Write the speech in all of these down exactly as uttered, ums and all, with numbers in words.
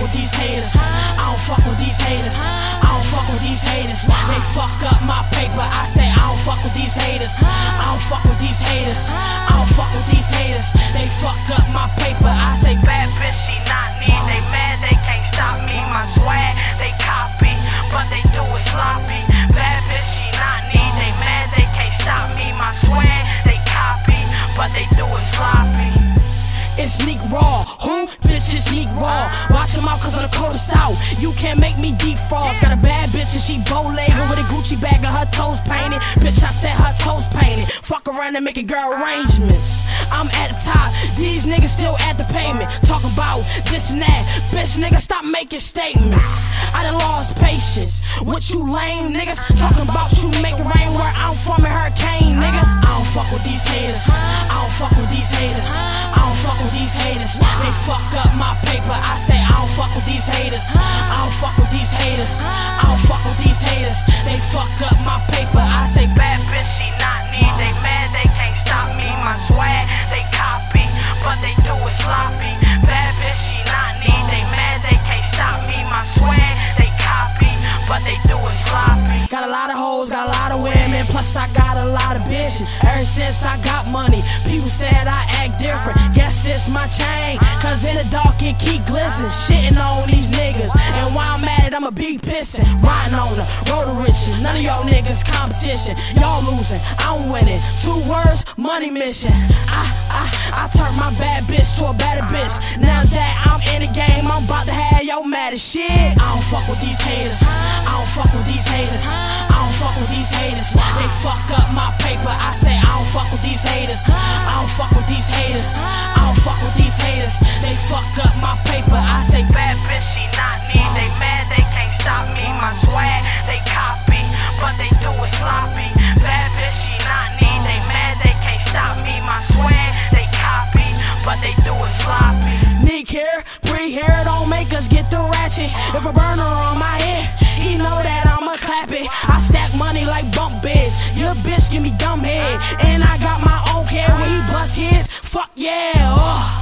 with these haters. I don't fuck with these haters. I don't fuck with these haters. They fuck up my paper. I say I don't fuck with these haters. I don't fuck with these haters. I don't fuck with these haters. They fuck up my paper. I say bad bitch, she not need. They mad, they can't stop me. My swag, they copy, but they do it sloppy. Bad bitch, she not need. They mad, they can't stop me. My swag, they copy, but they do it sloppy. It's Neek Raw, who? Bitch, it's Neek Raw. Watch him out cause on the cold south you can't make me defrost. Got a bad bitch and she bow-legged with a Gucci bag and her toes painted. Bitch, I said her toes painted. Fuck around and make a girl arrangements. I'm at the top, these niggas still at the pavement. Talking about this and that. Bitch, nigga, stop making statements. I done lost patience with you lame niggas. Talking about you make it rain where I'm from a hurricane, nigga. I don't fuck with these haters. I don't fuck with these haters. I don't fuck with these haters. They fuck up my paper. I say I don't fuck with these haters. I don't fuck with these haters. I don't fuck with these haters. They fuck up my paper. I say bad bitch, she not need. They mad, they can't stop me. My swag, they copy, but they do it sloppy. Bad bitch, she not need. They mad, they can't stop me. My swag, they copy, but they do it sloppy. Got a lot of hoes, got a lot of women, plus I got a lot of bitches. Ever since I got money, people said I act different. Guess it's my chain, cause in the dark it keep glistening. Shitting on these niggas, and while I'm at it, I'ma be pissing. Riding on the road to riches, none of y'all niggas competition. Y'all losing, I'm winning. Two words, money mission. I, I, I turned my bad bitch to a better bitch. Now that I'm in the game, I'm about to have y'all mad as shit. I don't fuck with these haters. I don't fuck with these haters. I don't fuck with these haters. They fuck up my paper. I say I don't fuck with these haters. I don't fuck with these haters. I don't fuck with these haters. They fuck up my paper. I say bad bitch, she not need. They mad, they can't stop me. My swag, they copy, but they do it sloppy. Bad bitch, she not need. They mad, they can't stop me. My swag, they copy, but they do it sloppy. Neek here, pre here, don't make us get the ratchet. If a burner on my head, he know that I'ma clap it. I stack money like bump beds. Your bitch give me dumb head, and I got my own care when he bust his. Fuck yeah, oh.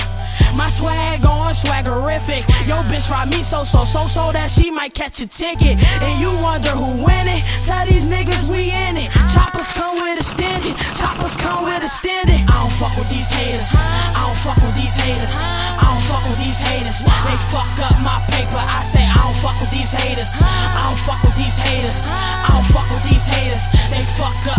My swag on swaggerific. Yo bitch ride me so so so so that she might catch a ticket. And you wonder who winning? Tell these niggas we in it. Choppers come with extended. Choppers come with extended. I don't fuck with these haters. I don't fuck with these haters. I don't fuck with these haters. They fuck up my paper. I say I don't fuck with these haters. I don't fuck with these haters. I don't fuck with these haters. They fuck up